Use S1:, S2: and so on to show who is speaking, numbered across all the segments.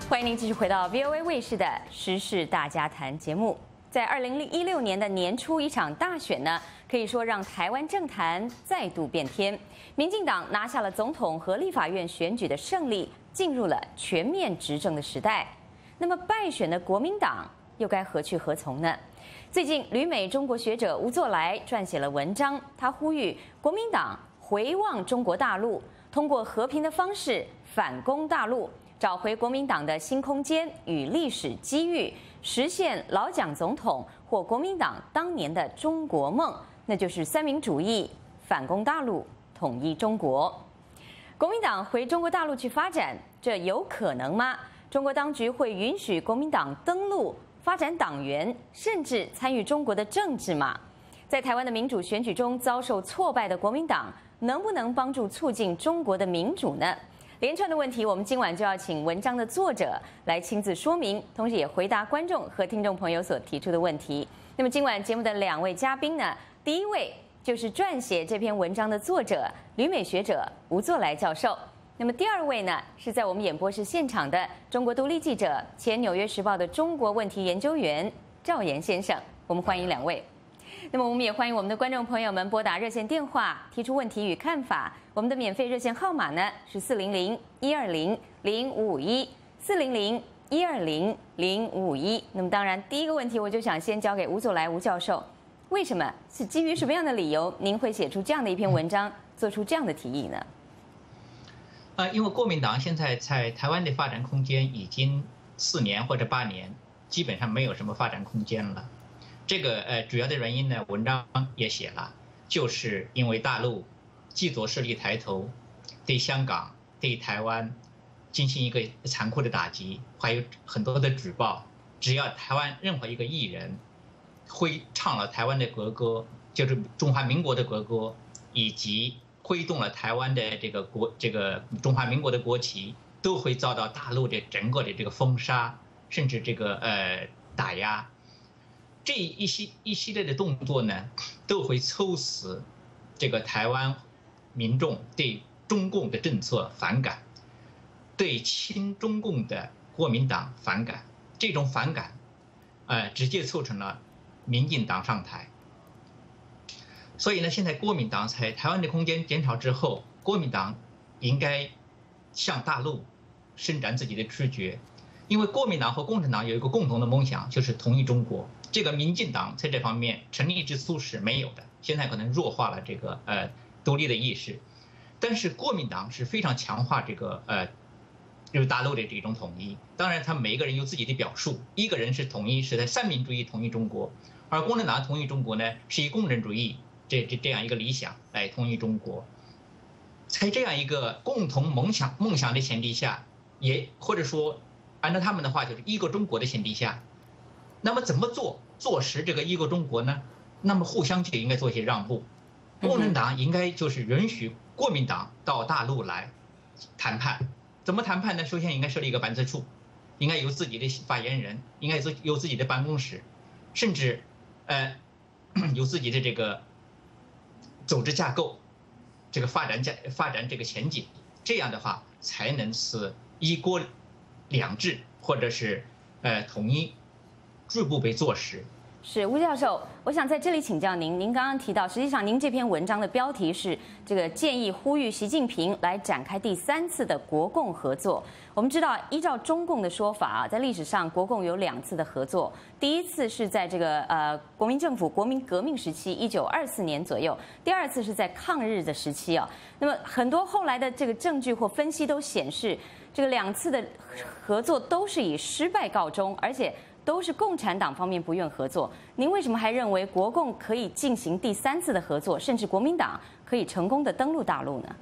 S1: 欢迎您继续回到 VOA 卫视的《时事大家谈》节目。在2016年的年初，一场大选呢，可以说让台湾政坛再度变天。民进党拿下了总统和立法院选举的胜利，进入了全面执政的时代。那么败选的国民党又该何去何从呢？最近，旅美中国学者吴作来撰写了文章，他呼吁国民党回望中国大陆，通过和平的方式反攻大陆，找回国民党的新空间与历史机遇，实现老蒋总统或国民党当年的中国梦，那就是三民主义、反攻大陆、统一中国。国民党回中国大陆去发展，这有可能吗？中国当局会允许国民党登陆、发展党员，甚至参与中国的政治吗？在台湾的民主选举中遭受挫败的国民党，能不能帮助促进中国的民主呢？连串的问题，我们今晚就要请文章的作者来亲自说明，同时也回答观众和听众朋友所提出的问题。那么今晚节目的两位嘉宾呢，第一位就是撰写这篇文章的作者、旅美学者吴作来教授。那么第二位呢，是在我们演播室现场的中国独立记者、前《纽约时报》的中国问题研究员赵岩先生。我们欢迎两位。那么我们也欢迎我们的观众朋友们拨打热线电话提出问题与看法。我们的免费热线号码呢是400-120-0551，400-120-0551。那么当然，第一个问题我就想先交给吴作来吴教授，为什么是基于什么样的理由，您会写出这样的一篇文章，做出这样的提议呢？
S2: 因为国民党现在在台湾的发展空间已经4年或者8年，基本上没有什么发展空间了。这个主要的原因呢，文章也写了，就是因为大陆既左势力抬头，对香港、对台湾进行一个残酷的打击，还有很多的举报。只要台湾任何一个艺人会唱了台湾的国歌，就是中华民国的国歌，以及挥动了台湾的这个中华民国的国旗，都会遭到大陆的整个的这个封杀，甚至这个打压。这一系列的动作呢，都会促使这个台湾民众对中共的政策反感，对亲中共的国民党反感。这种反感，直接促成了民进党上台。所以呢，现在国民党在台湾的空间减少之后，国民党应该向大陆伸展自己的直觉，因为国民党和共产党有一个共同的梦想，就是统一中国。这个民进党在这方面成立之初是没有的，现在可能弱化了这个独立的意识，但是国民党是非常强化这个就是大陆的这种统一。当然，他每一个人有自己的表述，一个人是统一是在三民主义统一中国，而共产党统一中国呢是以共产主义这样一个理想来统一中国。在这样一个共同梦想的前提下，也或者说按照他们的话就是一个中国的前提下，那么怎么坐实这个一个中国呢？那么互相就应该做一些让步。共产党应该就是允许国民党到大陆来谈判。怎么谈判呢？首先应该设立一个办事处，应该有自己的发言人，应该有自己的办公室，甚至有自己的这个组织架构，这个发展这个前景。这样的话才能使一国两制或者是统一逐步被坐实。
S1: 是吴教授，我想在这里请教您。您刚刚提到，实际上您这篇文章的标题是这个建议呼吁习近平来展开第3次的国共合作。我们知道，依照中共的说法啊，在历史上国共有2次的合作，第一次是在这个国民政府国民革命时期，1924年左右；第2次是在抗日的时期啊。那么很多后来的这个证据或分析都显示，这个2次的合作都是以失败告终，而且都是共产党方面不愿合作。您为什么还认为国共可以进行第3次的合作，甚至国民党可以成功的登陆大陆呢？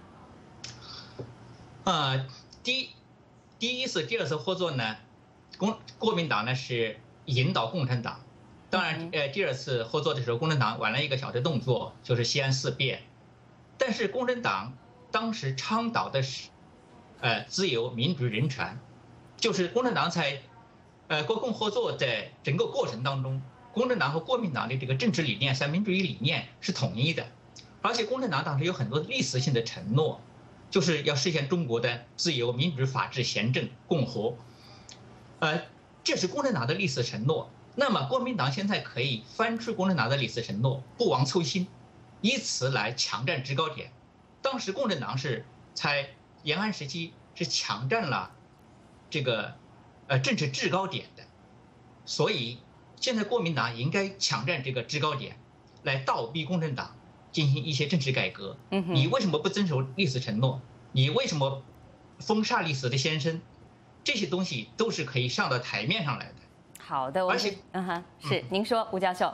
S2: 第一次、第2次合作呢，国民党呢是引导共产党。当然，第2次合作的时候，共产党玩了一个小的动作，就是西安事变。但是共产党当时倡导的是自由、民主、人权，就是共产党在国共合作在整个过程当中，共产党和国民党的这个政治理念、三民主义理念是统一的，而且共产党当时有很多历史性的承诺，就是要实现中国的自由、民主、法治、宪政、共和。 这是共产党的历史承诺。那么国民党现在可以翻出共产党的历史承诺，不忘初心，以此来抢占制高点。当时共产党是在延安时期是抢占了这个政治制高点的，所以现在国民党应该抢占这个制高点，来倒逼共产党进行一些政治改革。你为什么不遵守历史承诺？你为什么封杀历史的先生？这些东西都是可以上到台面上来的。
S1: 好的，而且是您说，吴教授。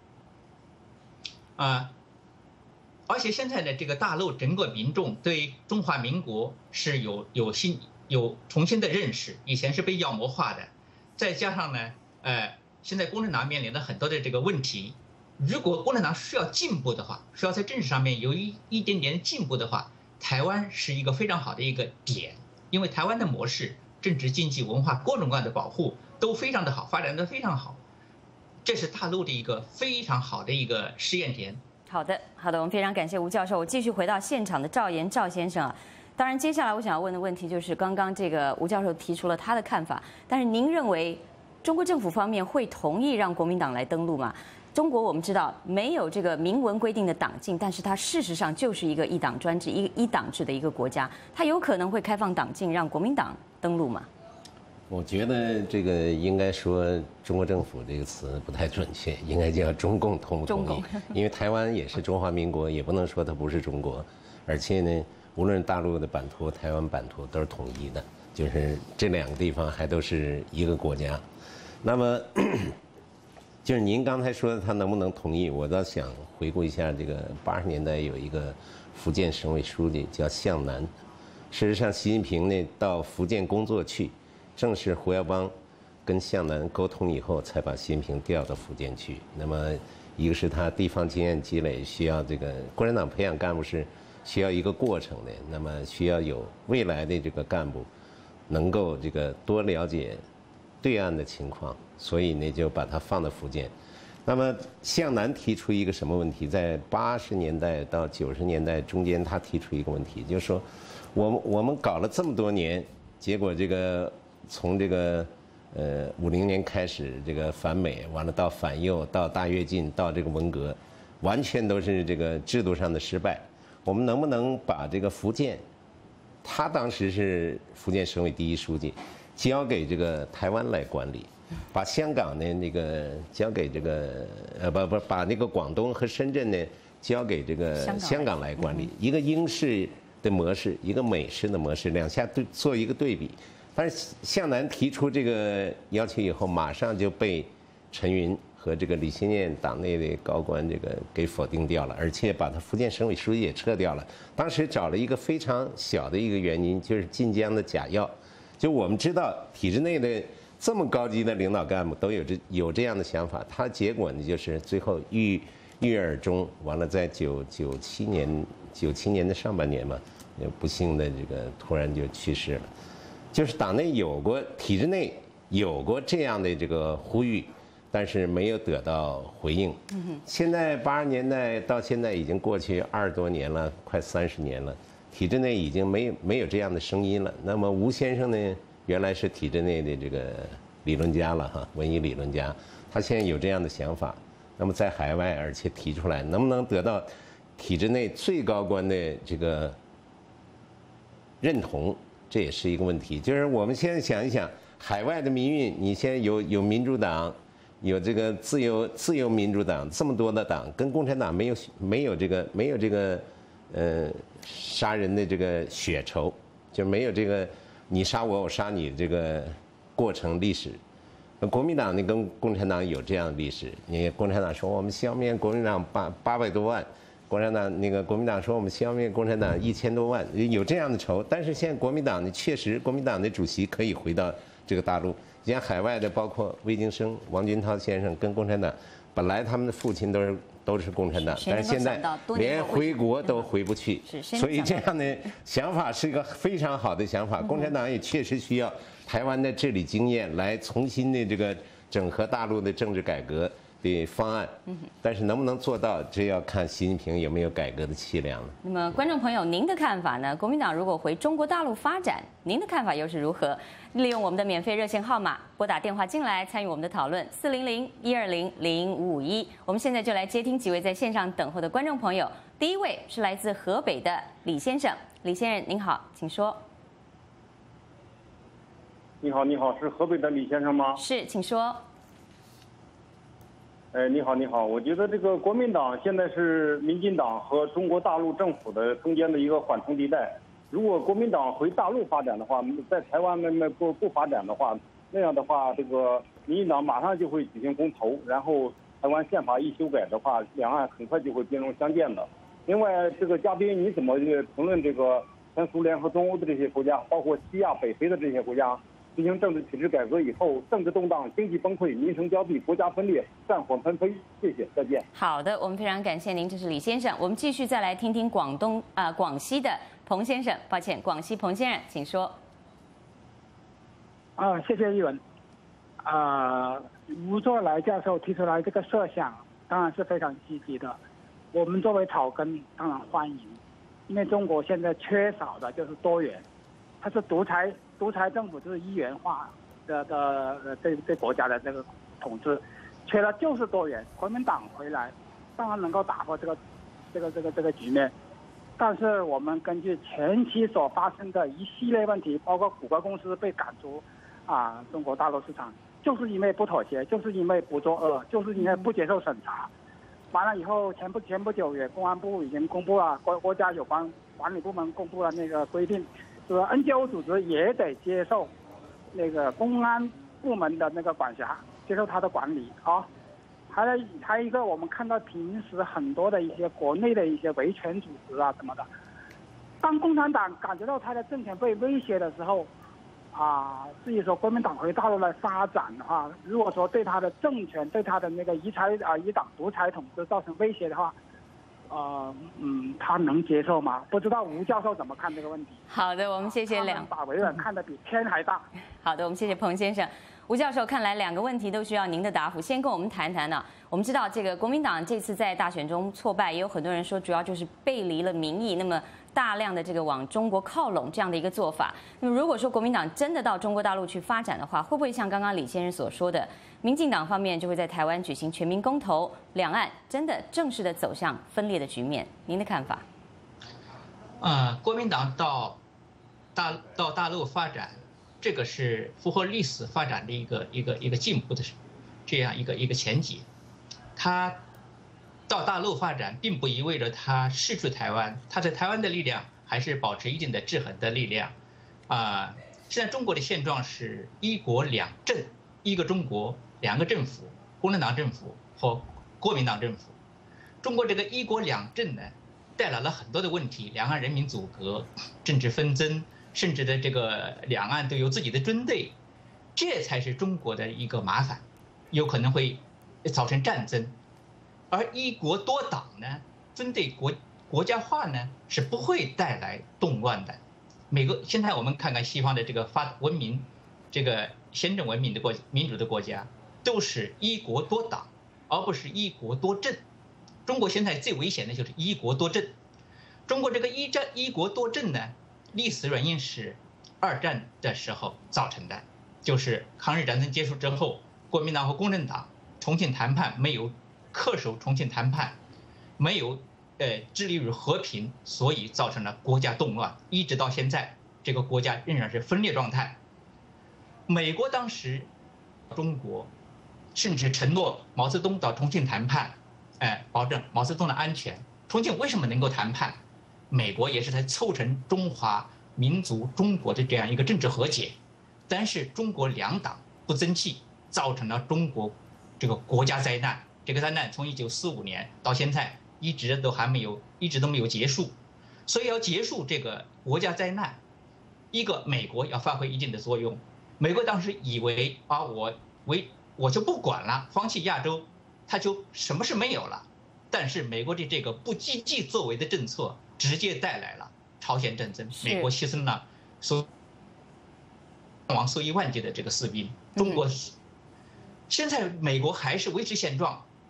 S2: 而且现在的这个大陆整个民众对中华民国是有重新的认识，以前是被妖魔化的，再加上呢，现在共产党面临的很多的这个问题，如果共产党需要进步的话，需要在政治上面有一点点进步的话，台湾是一个非常好的一个点，因为台湾的模式，政治、经济、文化各种各样的保护都非常的好，发展的非常好，这是大陆的一个非常好的一个试验田。
S1: 好的，我们非常感谢吴教授。我继续回到现场的赵岩赵先生啊。当然，接下来我想要问的问题就是，刚刚这个吴教授提出了他的看法，但是您认为中国政府方面会同意让国民党来登陆吗？中国我们知道没有这个明文规定的党禁，但是它事实上就是一个一党专制、一党制的一个国家，它有可能会开放党禁，让国民党登陆吗？
S3: 我觉得这个应该说中国政府这个词不太准确，应该叫中共同不同意？因为台湾也是中华民国，也不能说它不是中国，而且呢，无论大陆的版图、台湾版图都是统一的，就是这两个地方还都是一个国家。那么，就是您刚才说的他能不能同意，我倒想回顾一下这个80年代有一个福建省委书记叫向南，事实上习近平呢到福建工作去。正是胡耀邦跟向南沟通以后，才把习近平调到福建去。那么，一个是他地方经验积累，需要这个共产党培养干部是需要一个过程的。那么，需要有未来的这个干部能够这个多了解对岸的情况，所以呢就把他放到福建。那么，向南提出一个什么问题？在80年代到90年代中间，他提出一个问题，就是说，我们搞了这么多年，结果这个。从这个50年开始，这个反美，完了到反右，到大跃进，到这个文革，完全都是这个制度上的失败。我们能不能把这个福建，他当时是福建省委第一书记，交给这个台湾来管理，把香港呢那个交给这个把那个广东和深圳呢交给这个香港来管理，一个英式的模式，一个美式的模式，两下做一个对比。但是向南提出这个要求以后，马上就被陈云和这个李先念党内的高官这个给否定掉了，而且把他福建省委书记也撤掉了。当时找了一个非常小的一个原因，就是晋江的假药。就我们知道，体制内的这么高级的领导干部都有这样的想法，他结果呢就是最后郁郁而终。完了，在97年的上半年嘛，不幸的这个突然就去世了。就是党内体制内有过这样的这个呼吁，但是没有得到回应。现在80年代到现在已经过去20多年了，快30年了，体制内已经没有这样的声音了。那么吴先生呢，原来是体制内的这个理论家了哈，文艺理论家，他现在有这样的想法，那么在海外而且提出来，能不能得到体制内最高官的这个认同？这也是一个问题，就是我们现在想一想，海外的民运，你现在有民主党，有这个自由民主党，这么多的党，跟共产党没有这个杀人的这个血仇，就没有这个你杀我，我杀你这个过程历史。国民党呢跟共产党有这样的历史，你共产党说我们消灭国民党800多万。国民党说我们消灭共产党1000多万，有这样的仇。但是现在国民党呢，确实国民党的主席可以回到这个大陆。像海外的，包括魏京生、王军涛先生跟共产党，本来他们的父亲都是共产党，但是现在连回国都回不去。所以这样的想法是一个非常好的想法。共产党也确实需要台湾的治理经验来重新的这个整合大陆的政治改革。 的方案，但是能不能做到，这要看习近平有没有改革的气量了。
S1: 那么，观众朋友，您的看法呢？国民党如果回中国大陆发展，您的看法又是如何？利用我们的免费热线号码拨打电话进来参与我们的讨论，400-120-0551。我们现在就来接听几位在线上等候的观众朋友。第一位是来自河北的李先生，李先生您好，请说。
S4: 你好，你好，是河北的李先生吗？
S1: 是，请说。
S4: 你好，你好，我觉得这个国民党现在是民进党和中国大陆政府的中间的一个缓冲地带。如果国民党回大陆发展的话，在台湾不发展的话，那样的话，这个民进党马上就会举行公投，然后台湾宪法一修改的话，两岸很快就会兵戎相见的。另外，这个嘉宾你怎么评论这个前苏联和中欧的这些国家，包括西亚、北非的这些国家？进行政治体制改革以后，政治动荡、经济崩溃、民生凋敝、国家分裂、战火纷飞。谢谢，再见。
S1: 好的，我们非常感谢您，这是李先生。我们继续再来听听广西的彭先生。抱歉，广西彭先生，请说。
S5: 谢谢议文。吴作来教授提出来这个设想，当然是非常积极的。我们作为草根，当然欢迎，因为中国现在缺少的就是多元，它是独裁政府，就是一元化对国家的这个统治，缺的就是多元。国民党回来，当然能够打破这个局面。但是我们根据前期所发生的一系列问题，包括谷歌公司被赶出中国大陆市场，就是因为不妥协，就是因为不作恶，就是因为不接受审查。完了以后，前不久也公安部已经公布了国家有关管理部门公布了那个规定。NGO 组织也得接受那个公安部门的那个管辖，接受他的管理啊。还有一个，我们看到平时很多的一些国内的一些维权组织什么的，当共产党感觉到他的政权被威胁的时候，至于说国民党回大陆来发展的话，如果说对他的政权、对他的那个一党独裁统治造成威胁的话，他能接受吗？不知道吴教授怎么看这个问题？
S1: 好的，我们谢谢
S5: 把微软看得比天还大。
S1: 好的，我们谢谢彭先生。吴教授，看来两个问题都需要您的答复。先跟我们谈谈呢。我们知道这个国民党这次在大选中挫败，也有很多人说主要就是背离了民意，那么大量的这个往中国靠拢这样的一个做法。那么如果说国民党真的到中国大陆去发展的话，会不会像刚刚李先生所说的，民进党方面就会在台湾举行全民公投，两岸真的正式的走向分裂的局面？您的看法？
S2: 国民党到大陆发展，这个是符合历史发展的一个进步的这样一个前提。他到大陆发展，并不意味着他失去台湾，他在台湾的力量还是保持一定的制衡的力量。现在中国的现状是一国两政，一个中国，两个政府，共产党政府和国民党政府。中国这个一国两政呢，带来了很多的问题，两岸人民阻隔、政治纷争，甚至的这个两岸都有自己的军队，这才是中国的一个麻烦，有可能会造成战争。而一国多党呢，军队国家化呢，是不会带来动乱的。现在我们看看西方的这个文明，这个先进文明的民主的国家，都是一国多党，而不是一国多政。中国现在最危险的就是一国多政。中国这个一国多政呢，历史原因是二战的时候造成的，就是抗日战争结束之后，国民党和共产党重庆谈判没有恪守重庆谈判，没有致力于和平，所以造成了国家动乱，一直到现在这个国家仍然是分裂状态。美国当时中国甚至承诺毛泽东到重庆谈判，保证毛泽东的安全。重庆为什么能够谈判？美国也是在促成中华民族中国的这样一个政治和解，但是中国两党不争气，造成了中国这个国家灾难。这个灾难从1945年到现在一直都没有结束，所以要结束这个国家灾难，一个美国要发挥一定的作用。美国当时以为我就不管了，放弃亚洲，他就什么事没有了。但是美国的这个不积极作为的政策，直接带来了朝鲜战争，美国牺牲了数以万计的这个士兵。中国现在美国还是维持现状，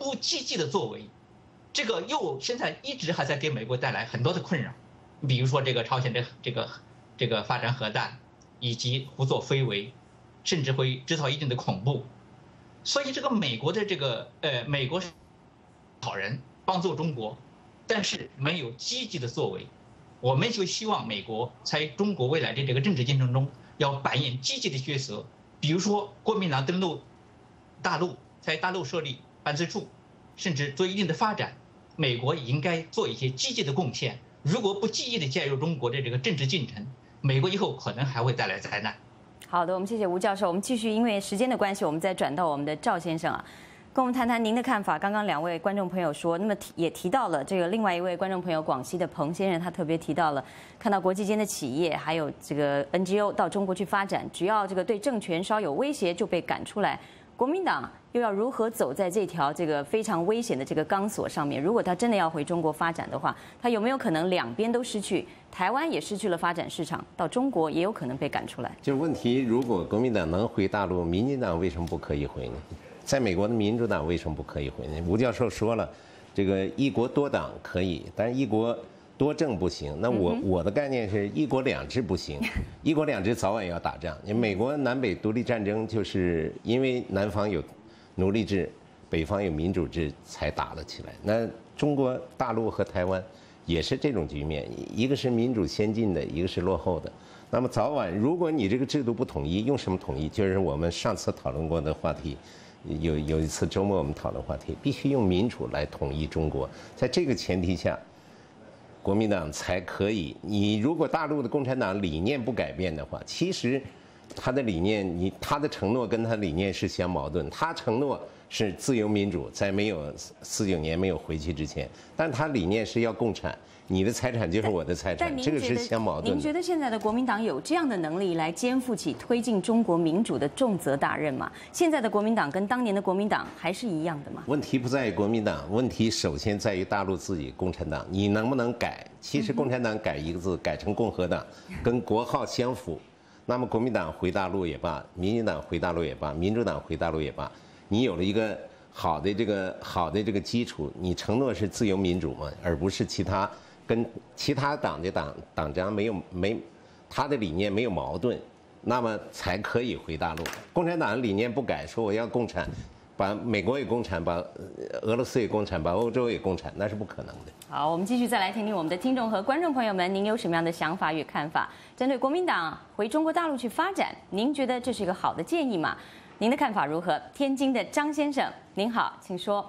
S2: 不积极的作为，这个又现在一直还在给美国带来很多的困扰。比如说这个朝鲜这个发展核弹，以及胡作非为，甚至会制造一定的恐怖。所以这个美国的美国是好人，帮助中国，但是没有积极的作为。我们就希望美国在中国未来的这个政治进程中要扮演积极的角色，比如说国民党登陆大陆，在大陆设立办事处，甚至做一定的发展，美国也应该做一些积极的贡献。如果不积极的介入中国的这个政治进程，美国以后可能还会带来灾难。
S1: 好的，我们谢谢吴教授。我们继续，因为时间的关系，我们再转到我们的赵先生啊，跟我们谈谈您的看法。刚刚2位观众朋友说，那么也提到了这个另外一位观众朋友广西的彭先生，他特别提到了看到国际间的企业还有这个 NGO 到中国去发展，只要这个对政权稍有威胁就被赶出来。国民党又要如何走在这条这个非常危险的这个钢索上面？如果他真的要回中国发展的话，他有没有可能两边都失去？台湾也失去了发展市场，到中国也有可能被赶出来。
S3: 就是问题，如果国民党能回大陆，民进党为什么不可以回呢？在美国的民主党为什么不可以回呢？吴教授说了，这个一国多党可以，但是一国多政不行。那我的概念是一国两制不行，一国两制早晚要打仗。因为美国南北独立战争就是因为南方有奴隶制，北方有民主制才打了起来。那中国大陆和台湾也是这种局面，一个是民主先进的，一个是落后的。那么早晚，如果你这个制度不统一，用什么统一？就是我们上次讨论过的话题。有一次周末我们讨论话题，必须用民主来统一中国。在这个前提下，国民党才可以。你如果大陆的共产党理念不改变的话，其实他的理念，他的承诺跟他理念是相矛盾。他承诺是自由民主，在没有49年没有回去之前，但他理念是要共产。你的财产就是我的财产，这个是相矛盾的。
S1: 您觉得现在的国民党有这样的能力来肩负起推进中国民主的重责大任吗？现在的国民党跟当年的国民党还是一样的吗？
S3: 问题不在于国民党，问题首先在于大陆自己共产党，你能不能改？其实共产党改一个字，改成共和党，跟国号相符。那么国民党回大陆也罢，民进党回大陆也罢，民主党回大陆也罢，你有了一个好的这个基础，你承诺是自由民主嘛，而不是跟其他党的党章他的理念没有矛盾，那么才可以回大陆。共产党的理念不改，说我要共产，把美国也共产，把俄罗斯也共产，把欧洲也共产，那是不可能的。
S1: 好，我们继续再来听听我们的听众和观众朋友们，您有什么样的想法与看法？针对国民党回中国大陆去发展，您觉得这是一个好的建议吗？您的看法如何？天津的张先生，您好，请说。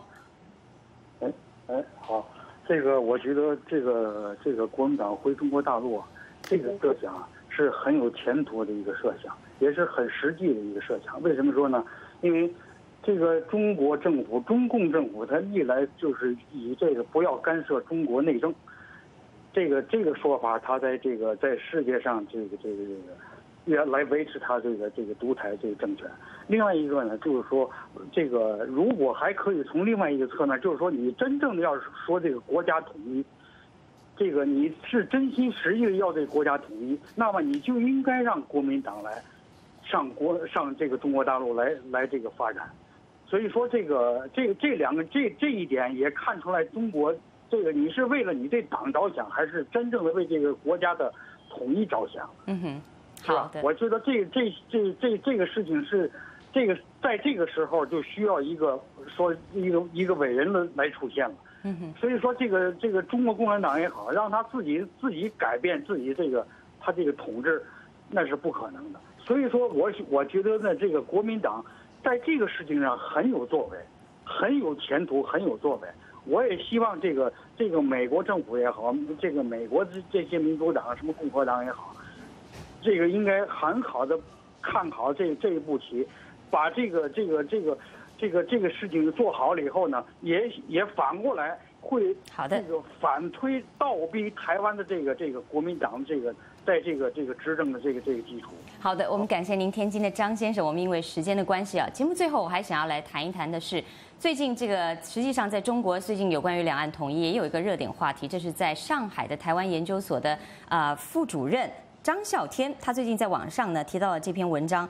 S5: 好。这个我觉得这个国民党回中国大陆，这个设想是很有前途的一个设想，也是很实际的一个设想。为什么说呢？因为这个中国政府、中共政府，它历来就是以这个不要干涉中国内政，这个说法，它在世界上来维持它这个独裁这个政权。另外一个呢，就是说这个如果还可以从另外一个侧面，就是说你真正的要是说这个国家统一，这个你是真心实意的要这个国家统一，那么你就应该让国民党来上这个中国大陆来这个发展。所以说这两个这一点也看出来中国这个你是为了你这党着想，还是真正的为这个国家的统一着想？
S1: 嗯哼。
S5: 是吧？我觉得这个事情是，在这个时候就需要一个伟人来出现了。
S1: 嗯哼。
S5: 所以说这个中国共产党也好，让他自己改变自己他这个统治，那是不可能的。所以说我觉得呢，这个国民党在这个事情上很有作为，很有前途，很有作为。我也希望这个美国政府也好，这个美国这些民主党什么共和党也好。这个应该很好的看好这一步棋，把这个事情做好了以后呢，也反过来会这个反推倒逼台湾的这个国民党在这个执政的这个基础。
S1: 好的，我们感谢您天津的张先生。我们因为时间的关系啊，节目最后我还想要来谈一谈的是，最近这个实际上在中国最近有关于两岸统一也有一个热点话题，这是在上海的台湾研究所的副主任。张孝天，他最近在网上呢提到了这篇文章，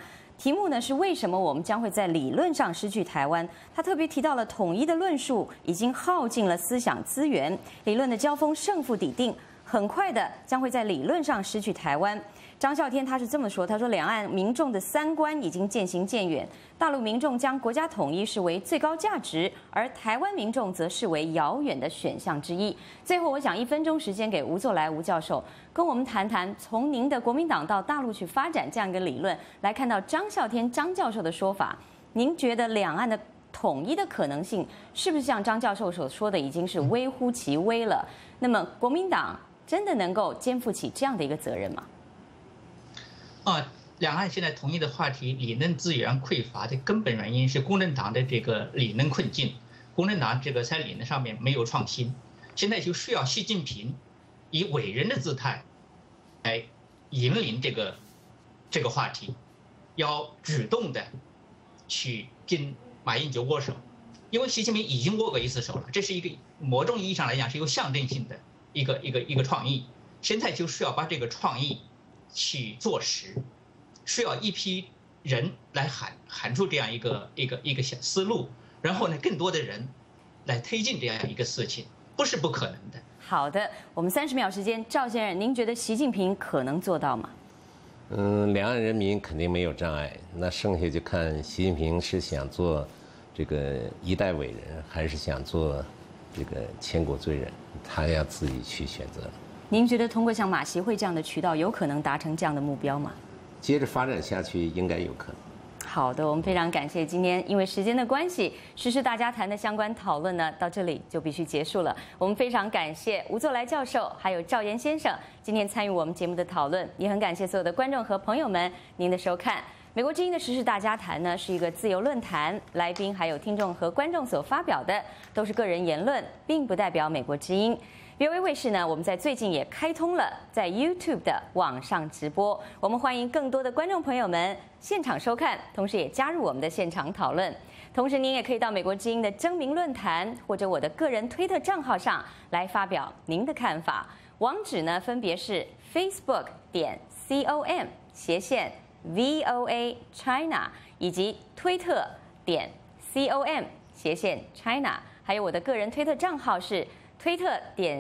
S1: 题目呢是为什么我们将会在理论上失去台湾？他特别提到了统一的论述已经耗尽了思想资源，理论的交锋胜负已定，很快的将会在理论上失去台湾。张孝天他是这么说，他说两岸民众的三观已经渐行渐远，大陆民众将国家统一视为最高价值，而台湾民众则视为遥远的选项之一。最后，我想1分钟时间给吴作来吴教授跟我们谈谈，从您的国民党到大陆去发展这样一个理论，来看到张孝天张教授的说法，您觉得两岸的统一的可能性是不是像张教授所说的已经是微乎其微了？那么国民党真的能够肩负起这样的一个责任吗？
S2: 两岸现在统一的话题，理论资源匮乏的根本原因是共产党的这个理论困境。共产党这个在理论上面没有创新，现在就需要习近平以伟人的姿态来引领这个话题，要主动的去跟马英九握手，因为习近平已经握过一次手了，这是一个某种意义上来讲是一个象征性的一个创意，现在就需要把这个创意去做实，需要一批人来喊出这样一个小思路，然后呢，更多的人来推进这样一个事情，不是不可能的。
S1: 好的，我们30秒时间，赵先生，您觉得习近平可能做到吗？
S3: 两岸人民肯定没有障碍，那剩下就看习近平是想做这个一代伟人，还是想做这个千古罪人，他要自己去选择。
S1: 您觉得通过像马协会这样的渠道，有可能达成这样的目标吗？
S3: 接着发展下去，应该有可能。
S1: 好的，我们非常感谢今天因为时间的关系，时事大家谈的相关讨论呢，到这里就必须结束了。我们非常感谢吴作来教授还有赵岩先生今天参与我们节目的讨论，也很感谢所有的观众和朋友们您的收看。美国之音的时事大家谈呢是一个自由论坛，来宾还有听众和观众所发表的都是个人言论，并不代表美国之音。VOA 卫视呢，我们在最近也开通了在 YouTube 的网上直播，我们欢迎更多的观众朋友们现场收看，同时也加入我们的现场讨论。同时，您也可以到美国之音的征名论坛或者我的个人推特账号上来发表您的看法。网址呢分别是 facebook.com/VOA China 以及推特.com/China， 还有我的个人推特账号是推特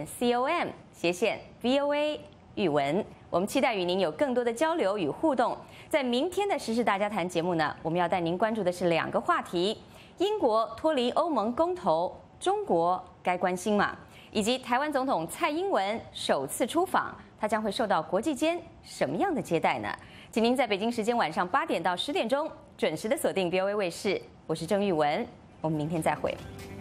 S1: .com/VOA 语文。我们期待与您有更多的交流与互动。在明天的时事大家谈节目呢，我们要带您关注的是2个话题：英国脱离欧盟公投，中国该关心吗？以及台湾总统蔡英文首次出访，他将会受到国际间什么样的接待呢？请您在北京时间晚上8点到10点钟准时的锁定 VOA 卫视，我是郑玉文，我们明天再会。